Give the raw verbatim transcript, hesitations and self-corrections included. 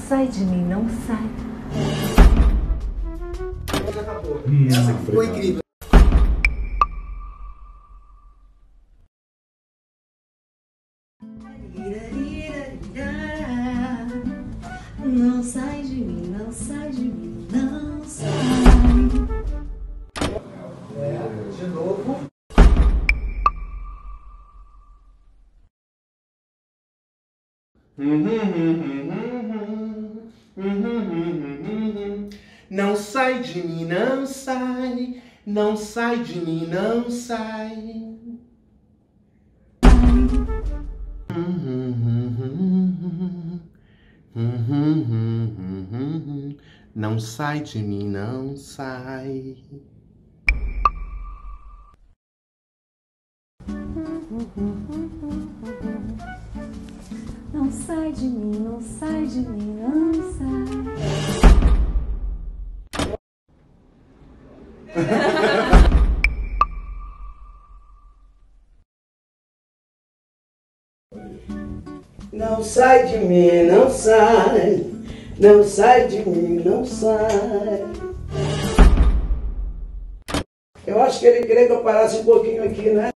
sai de mim, não sai. Já acabou. Hum, Essa aqui ficou obrigado. incrível. Não sai de mim, não sai de mim, não sai. É, de novo. Não sai de mim, não sai. Não sai de mim, não sai. Não sai de mim, não sai. Não sai de mim, não sai de mim, não sai. Não sai de mim, não sai. Não sai de mim, não sai. Eu acho que ele queria que eu parasse um pouquinho aqui, né?